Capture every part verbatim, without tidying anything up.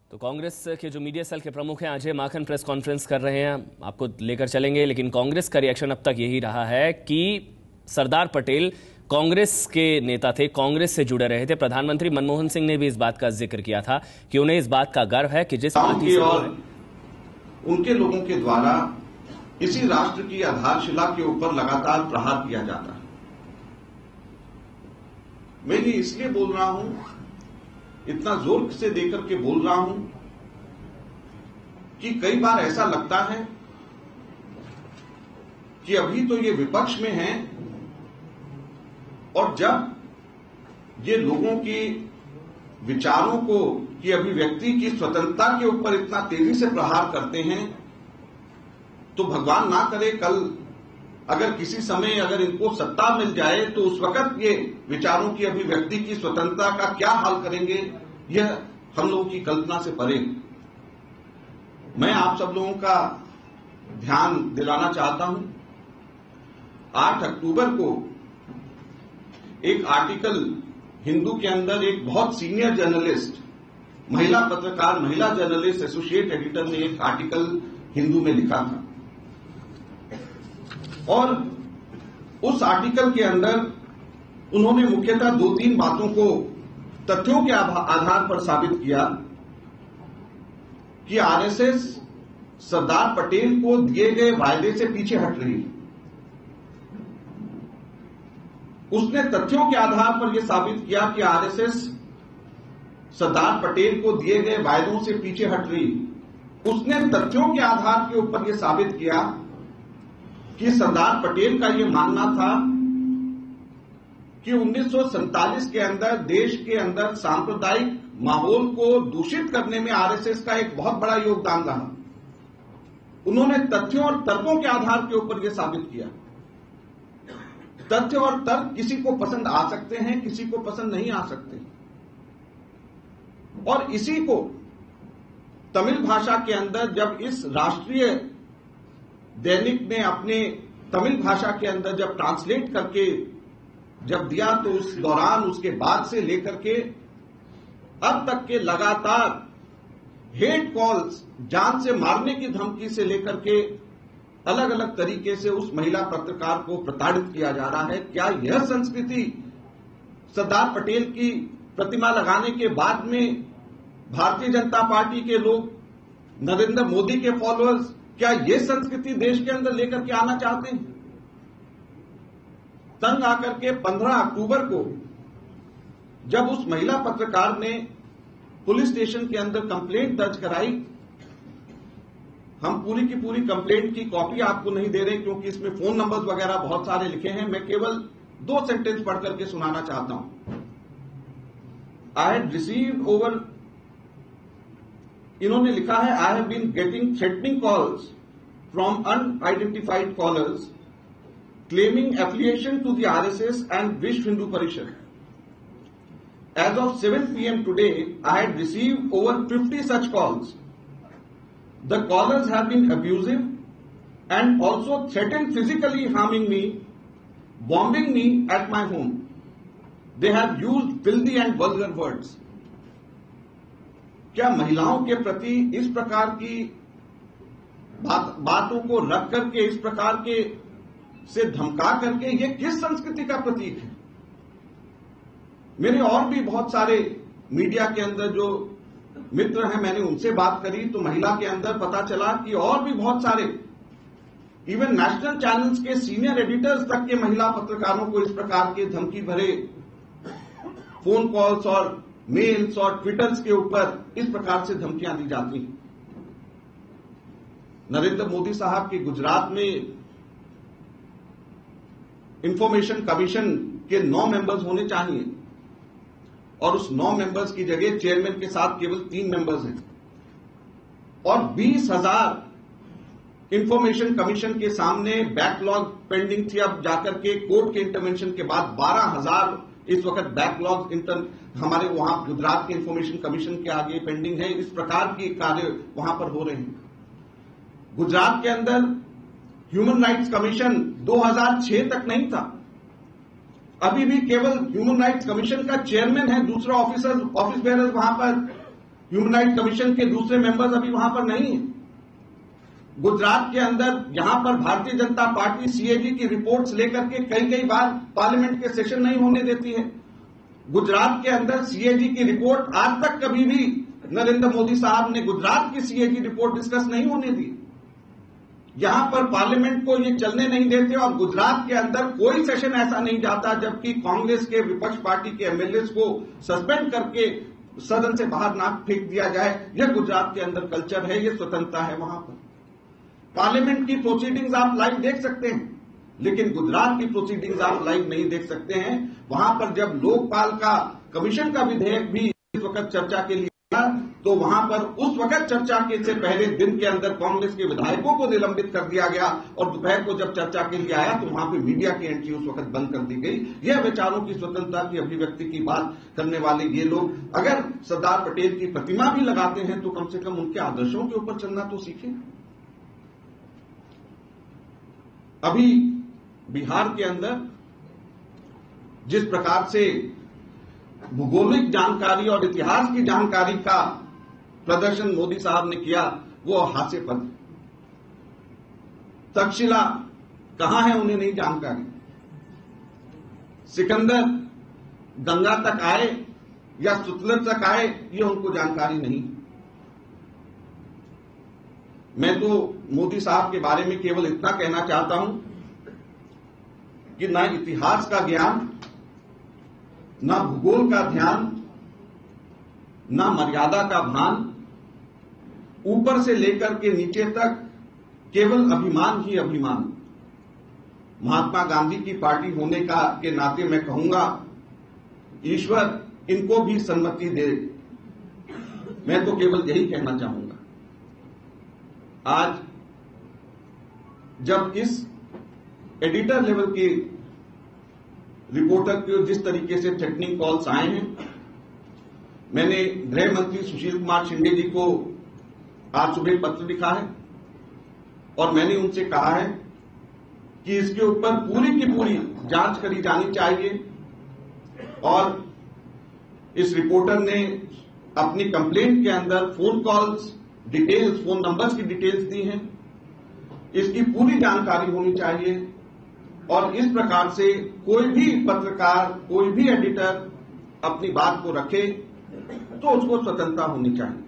तो कांग्रेस के जो मीडिया सेल के प्रमुख हैं अजय माकन प्रेस कॉन्फ्रेंस कर रहे हैं, आपको लेकर चलेंगे। लेकिन कांग्रेस का रिएक्शन अब तक यही रहा है कि सरदार पटेल कांग्रेस के नेता थे, कांग्रेस से जुड़े रहे थे। प्रधानमंत्री मनमोहन सिंह ने भी इस बात का जिक्र किया था कि उन्हें इस बात का गर्व है कि जिस पार्टी से और उनके लोगों के द्वारा इसी राष्ट्र की आधारशिला के ऊपर लगातार प्रहार किया जाता है। मैं ये इसलिए बोल रहा हूं, इतना जोर से देकर के बोल रहा हूं कि कई बार ऐसा लगता है कि अभी तो ये विपक्ष में हैं और जब ये लोगों की विचारों को की अभिव्यक्ति की स्वतंत्रता के ऊपर इतना तेजी से प्रहार करते हैं तो भगवान ना करे कल अगर किसी समय अगर इनको सत्ता मिल जाए तो उस वक्त ये विचारों की अभिव्यक्ति की स्वतंत्रता का क्या हाल करेंगे, यह हम लोगों की कल्पना से परे। मैं आप सब लोगों का ध्यान दिलाना चाहता हूं, आठ अक्टूबर को एक आर्टिकल हिंदू के अंदर एक बहुत सीनियर जर्नलिस्ट, महिला पत्रकार, महिला जर्नलिस्ट, एसोसिएट एडिटर ने एक आर्टिकल हिंदू में लिखा था और उस आर्टिकल के अंदर उन्होंने मुख्यतः दो तीन बातों को तथ्यों के आधार पर साबित किया कि आरएसएस सरदार पटेल को दिए गए वायदे से पीछे हट रही है। उसने तथ्यों के आधार पर यह साबित किया कि आरएसएस सरदार पटेल को दिए गए वायदों से पीछे हट रही है। उसने तथ्यों के आधार के ऊपर यह साबित किया कि सरदार पटेल का यह मानना था कि उन्नीस सौ सैंतालीस के अंदर देश के अंदर सांप्रदायिक माहौल को दूषित करने में आरएसएस का एक बहुत बड़ा योगदान रहा। उन्होंने तथ्यों और तर्कों के आधार के ऊपर यह साबित किया। तथ्य और तर्क किसी को पसंद आ सकते हैं, किसी को पसंद नहीं आ सकते, और इसी को तमिल भाषा के अंदर जब इस राष्ट्रीय दैनिक ने अपने तमिल भाषा के अंदर जब ट्रांसलेट करके जब दिया तो उस दौरान उसके बाद से लेकर के अब तक के लगातार हेट कॉल्स, जान से मारने की धमकी से लेकर के अलग अलग तरीके से उस महिला पत्रकार को प्रताड़ित किया जा रहा है। क्या यह संस्कृति सरदार पटेल की प्रतिमा लगाने के बाद में भारतीय जनता पार्टी के लोग, नरेंद्र मोदी के फॉलोअर्स, क्या यह संस्कृति देश के अंदर लेकर के आना चाहते हैं? तंग आकर के पंद्रह अक्टूबर को जब उस महिला पत्रकार ने पुलिस स्टेशन के अंदर कंप्लेंट दर्ज कराई, हम पूरी की पूरी कंप्लेंट की कॉपी आपको नहीं दे रहे क्योंकि इसमें फोन नंबर्स वगैरह बहुत सारे लिखे हैं। मैं केवल दो सेंटेंस पढ़ करके सुनाना चाहता हूं। आई हैड रिसीव्ड ओवर, इन्होंने लिखा है, I have been getting threatening calls from unidentified callers claiming affiliation to the R S S and Vishwa Hindu Parishad. As of seven p m today, I had received over fifty such calls. The callers have been abusive and also threatened physically harming me, bombing me at my home. They have used filthy and vulgar words. क्या महिलाओं के प्रति इस प्रकार की बात, बातों को रख करके, इस प्रकार के से धमका करके, ये किस संस्कृति का प्रतीक है? मेरे और भी बहुत सारे मीडिया के अंदर जो मित्र हैं, मैंने उनसे बात करी तो महिला के अंदर पता चला कि और भी बहुत सारे इवन नेशनल चैनल्स के सीनियर एडिटर्स तक के महिला पत्रकारों को इस प्रकार के धमकी भरे फोन कॉल्स और मेल्स और ट्विटर्स के ऊपर इस प्रकार से धमकियां दी जाती हैं। नरेंद्र मोदी साहब के गुजरात में इंफॉर्मेशन कमीशन के नौ मेंबर्स होने चाहिए और उस नौ मेंबर्स की जगह चेयरमैन के साथ केवल तीन मेंबर्स हैं और बीस हजार इंफॉर्मेशन कमीशन के सामने बैकलॉग पेंडिंग थी। अब जाकर के कोर्ट के इंटरवेंशन के बाद बारह हजार इस वक्त बैकलॉग इंटर हमारे वहां गुजरात के इंफॉर्मेशन कमीशन के आगे पेंडिंग है। इस प्रकार के कार्य वहां पर हो रहे हैं। गुजरात के अंदर ह्यूमन राइट्स कमीशन दो हज़ार छह तक नहीं था, अभी भी केवल ह्यूमन राइट्स कमीशन का चेयरमैन है, दूसरा ऑफिसर ऑफिस बेरर वहां पर ह्यूमन राइट कमीशन के दूसरे मेंबर्स अभी वहां पर नहीं है। गुजरात के अंदर यहां पर भारतीय जनता पार्टी सीएजी की रिपोर्ट्स लेकर के कई कई बार पार्लियामेंट के सेशन नहीं होने देती है। गुजरात के अंदर सीएजी की रिपोर्ट आज तक कभी भी नरेंद्र मोदी साहब ने गुजरात की सीएजी रिपोर्ट डिस्कस नहीं होने दी। यहां पर पार्लियामेंट को ये चलने नहीं देते और गुजरात के अंदर कोई सेशन ऐसा नहीं जाता जबकि कांग्रेस के विपक्ष पार्टी के एमएलए को सस्पेंड करके सदन से बाहर ना फेंक दिया जाए। यह गुजरात के अंदर कल्चर है, यह स्वतंत्रता है। वहां पर पार्लियामेंट की प्रोसीडिंग्स आप लाइव देख सकते हैं, लेकिन गुजरात की प्रोसीडिंग्स आप लाइव नहीं देख सकते हैं। वहां पर जब लोकपाल का कमीशन का विधेयक भी इस वक्त चर्चा के लिए तो वहां पर उस वक्त चर्चा के से पहले दिन के अंदर कांग्रेस के विधायकों को निलंबित कर दिया गया और दोपहर को जब चर्चा के लिए आया तो वहां पे मीडिया की एंट्री उस वक्त बंद कर दी गई। यह विचारों की स्वतंत्रता की अभिव्यक्ति की बात करने वाले ये लोग अगर सरदार पटेल की प्रतिमा भी लगाते हैं तो कम से कम उनके आदर्शों के ऊपर चलना तो सीखें। अभी बिहार के अंदर जिस प्रकार से भूगोलिक जानकारी और इतिहास की जानकारी का प्रदर्शन मोदी साहब ने किया वो हास्यास्पद है। तक्षशिला कहां है उन्हें नहीं जानकारी। सिकंदर गंगा तक आए या सुतलज तक आए ये उनको जानकारी नहीं। मैं तो मोदी साहब के बारे में केवल इतना कहना चाहता हूं कि ना इतिहास का ज्ञान, ना भूगोल का ध्यान, ना मर्यादा का भान, ऊपर से लेकर के नीचे तक केवल अभिमान ही अभिमान। महात्मा गांधी की पार्टी होने का के नाते मैं कहूंगा ईश्वर इनको भी सम्मति दे। मैं तो केवल यही कहना चाहूंगा। आज जब इस एडिटर लेवल की रिपोर्टर के जिस तरीके से थ्रेटनिंग कॉल्स आए हैं, मैंने गृह मंत्री सुशील कुमार शिंदे जी को आज सुबह पत्र लिखा है और मैंने उनसे कहा है कि इसके ऊपर पूरी की पूरी जांच करी जानी चाहिए। और इस रिपोर्टर ने अपनी कंप्लेंट के अंदर phone calls details, phone numbers की डिटेल्स दी हैं, इसकी पूरी जानकारी होनी चाहिए। और इस प्रकार से कोई भी पत्रकार, कोई भी एडिटर अपनी बात को रखे तो उसको स्वतंत्रता होनी चाहिए।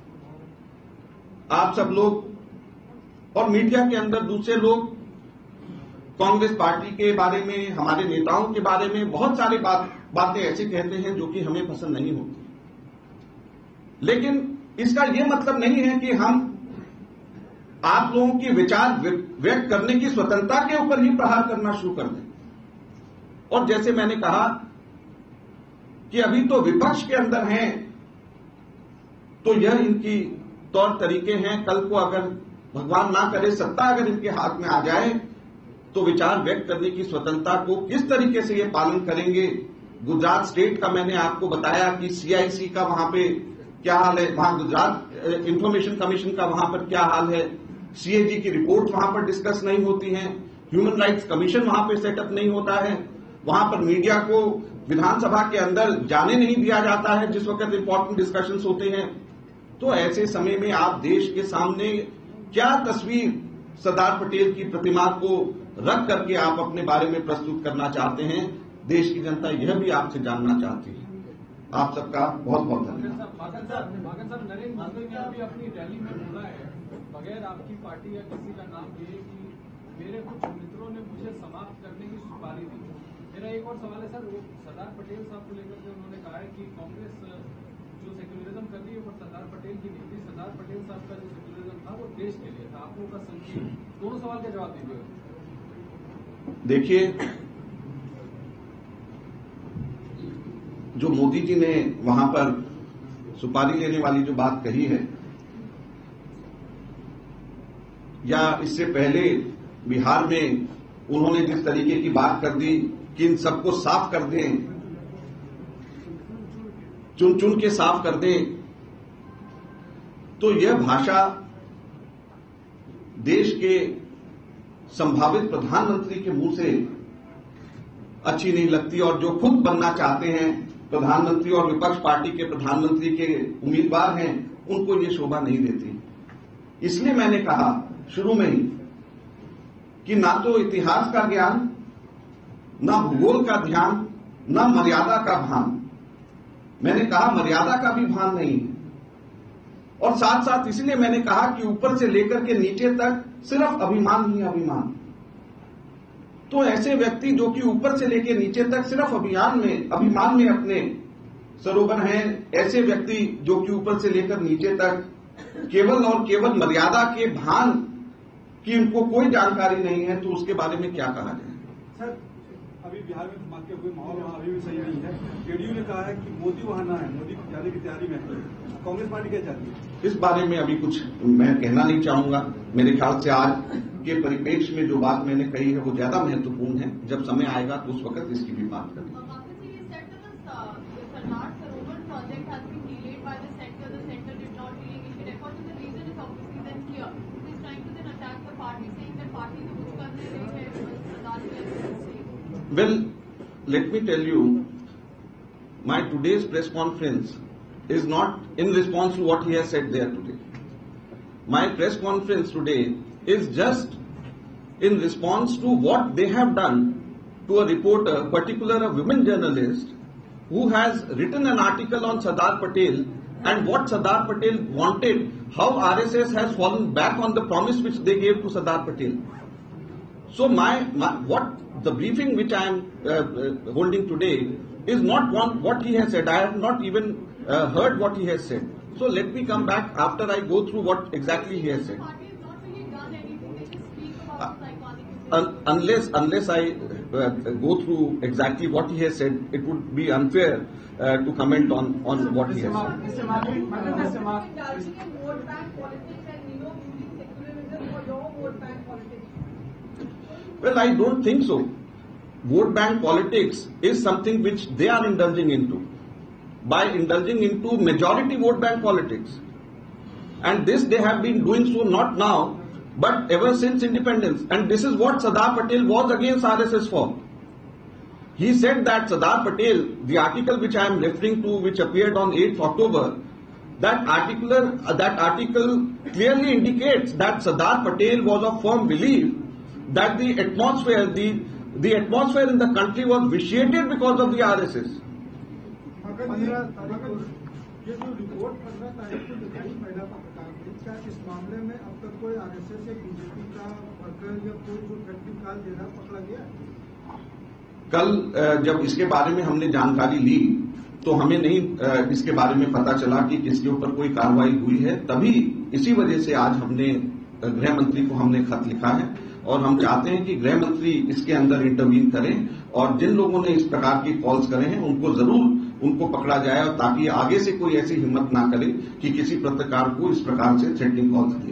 आप सब लोग और मीडिया के अंदर दूसरे लोग कांग्रेस पार्टी के बारे में, हमारे नेताओं के बारे में बहुत सारी बात बातें ऐसे कहते हैं जो कि हमें पसंद नहीं होती, लेकिन इसका यह मतलब नहीं है कि हम आप लोगों की विचार व्यक्त करने की स्वतंत्रता के ऊपर ही प्रहार करना शुरू कर दें। और जैसे मैंने कहा कि अभी तो विपक्ष के अंदर हैं तो यह इनकी तौर तरीके हैं। कल को अगर भगवान ना करे सत्ता अगर इनके हाथ में आ जाए तो विचार व्यक्त करने की स्वतंत्रता को किस तरीके से ये पालन करेंगे। गुजरात स्टेट का मैंने आपको बताया कि सीआईसी का वहां पे क्या हाल है, वहां गुजरात इंफॉर्मेशन कमीशन का वहां पर क्या हाल है, सीएजी की रिपोर्ट वहां पर डिस्कस नहीं होती है, ह्यूमन राइट्स कमीशन वहां पर सेटअप नहीं होता है, वहां पर मीडिया को विधानसभा के अंदर जाने नहीं दिया जाता है जिस वक्त इंपॉर्टेंट डिस्कशंस होते हैं। तो ऐसे समय में आप देश के सामने क्या तस्वीर सरदार पटेल की प्रतिमा को रख करके आप अपने बारे में प्रस्तुत करना चाहते हैं, देश की जनता यह भी आपसे जानना चाहती है। आप सबका बहुत बहुत धन्यवाद। नरेंद्र मोदी ने अभी अपनी रैली में बोला है बगैर आपकी पार्टी या किसी का नाम लिए कि मेरे कुछ मित्रों ने मुझे समाप्त करने की सुपारी दी। मेरा एक और सवाल है सर, वो सरदार पटेल साहब को लेकर के उन्होंने कहा है कि कांग्रेस जो सेक्युलरिज्म कर रही है वो सरदार पटेल की नहीं थी, सरदार पटेल साहब का जो सेक्युलरिज्म था वो देश के लिए था। आप लोगों का संकेत, दोनों सवाल का जवाब दीजिएगा। देखिए, जो मोदी जी ने वहां पर सुपारी लेने वाली जो बात कही है, या इससे पहले बिहार में उन्होंने जिस तरीके की बात कर दी कि इन सबको साफ कर दें, चुन चुन के साफ कर दें, तो यह भाषा देश के संभावित प्रधानमंत्री के मुंह से अच्छी नहीं लगती। और जो खुद बनना चाहते हैं प्रधानमंत्री और विपक्ष पार्टी के प्रधानमंत्री के उम्मीदवार हैं उनको ये शोभा नहीं देती। इसलिए मैंने कहा शुरू में ही कि ना तो इतिहास का ज्ञान, ना भूगोल का ध्यान, ना मर्यादा का भान। मैंने कहा मर्यादा का भी भान नहीं है। और साथ साथ इसलिए मैंने कहा कि ऊपर से लेकर के नीचे तक सिर्फ अभिमान ही अभिमान। तो ऐसे व्यक्ति जो कि ऊपर से लेकर नीचे तक सिर्फ अभियान में अभिमान में अपने सरोवर हैं, ऐसे व्यक्ति जो कि ऊपर से लेकर नीचे तक केवल और केवल मर्यादा के भान की उनको कोई जानकारी नहीं है, तो उसके बारे में क्या कहा जाए? सर, अभी बिहार में धमाके हुए माहौल वहां अभी भी सही नहीं है। जेडीयू ने कहा है कि मोदी वहां ना है, मोदी जाने की तैयारी में है। कांग्रेस पार्टी क्या चाहती है? इस बारे में अभी कुछ मैं कहना नहीं चाहूंगा। मेरे ख्याल से आज के परिप्रेक्ष्य में जो बात मैंने कही है वो ज्यादा महत्वपूर्ण है। जब समय आएगा तो उस वक्त इसकी भी बात करेंगे। Well, let me tell you, my today's press conference is not in response to what he has said there today. My press conference today is just in response to what they have done to a reporter, particularly a women journalist, who has written an article on Sardar Patel and what Sardar Patel wanted, how R S S has fallen back on the promise which they gave to Sardar Patel. So my, my what the briefing which I am uh, uh, holding today is not one what he has said. I have not even uh, heard what he has said. So let me come back after I go through what exactly he has said. Uh, unless unless I uh, go through exactly what he has said, it would be unfair uh, to comment on on what he has said. Mister Mark, Mister Mark, vote bank politics and you know using secularism for your vote bank politics. Well, I don't think so. Vote bank politics is something which they are indulging into by indulging into majority vote bank politics, and this they have been doing so not now but ever since independence. And this is what Sardar Patel was against R S S for. He said that Sardar Patel, the article which I am referring to, which appeared on eighth October, that article, uh, that article clearly indicates that Sardar Patel was of firm belief that the atmosphere, the the atmosphere in the country was vitiated because of the R S S. ये जो report पंद्रह तारीख को दिखाई महिला पत्रकार ने, क्या इस मामले में अब तक कोई आरएसएस या बीजेपी का वर्कर या कोई जो व्यक्ति काल दे रहा पकड़ा गया? कल जब इसके बारे में हमने जानकारी ली तो हमें नहीं इसके बारे में पता चला कि किसके ऊपर कोई कार्रवाई हुई है। तभी इसी वजह से आज हमने गृह मंत्री को हमने खत लिखा है और हम चाहते हैं कि गृह मंत्री इसके अंदर इंटरवीन करें और जिन लोगों ने इस प्रकार की कॉल्स करे हैं उनको जरूर उनको पकड़ा जाए, और ताकि आगे से कोई ऐसी हिम्मत ना करे कि किसी पत्रकार को इस प्रकार से थ्रेटनिंग कॉल्स दिए।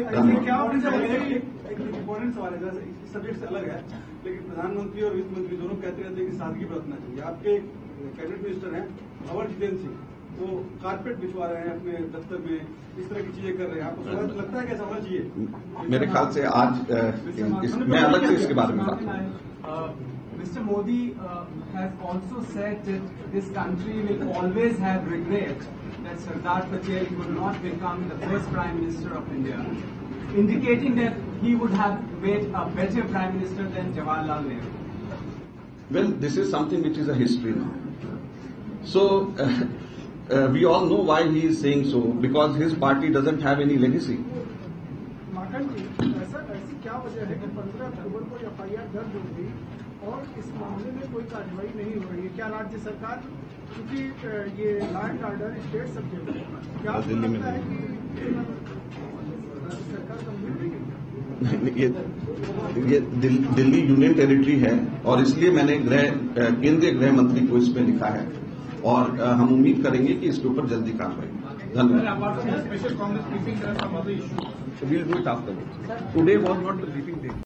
इम्पोर्टेंट सवाल है, इस सब्जेक्ट से अलग है, लेकिन प्रधानमंत्री और वित्त मंत्री दोनों कहते रहते हैं कि सादगी बरतना चाहिए। आपके कैबिनेट मिनिस्टर हैं अवर जितेंद्र सिंह, वो कारपेट बिछवा रहे हैं अपने दफ्तर में, इस तरह की चीजें कर रहे हैं। आपको लगता है कैसा होना चाहिए? मेरे ख्याल से आज मैं अलग से इसके बारे में बात करूंगा। Mister Modi uh, has also said that this country will always have regret that Sardar Patel could not become the first Prime Minister of India, indicating that he would have made a better Prime Minister than Jawaharlal Nehru. Well, this is something which is a history now. So, uh, uh, we all know why he is saying so, because his party doesn't have any legacy. माकन जी, ऐसा ऐसी क्या वजह है कि पंद्रह अक्टूबर को F I R दर्ज हो गई और इस मामले में कोई कार्रवाई नहीं हो रही है? क्या राज्य सरकार, क्योंकि ये law and order state subject है, क्या आपको लगता है कि राज्य सरकार कमजोर नहीं है? ये ये दिल, दिल्ली यूनियन टेरिटरी है और इसलिए मैंने गृह केंद्रीय गृह मंत्री को इसमें लिखा है और हम उम्मीद करेंगे कि इसके ऊपर जल्दी कार्रवाई। धन्यवाद। We'll do it afterwards. Today was not the briefing day.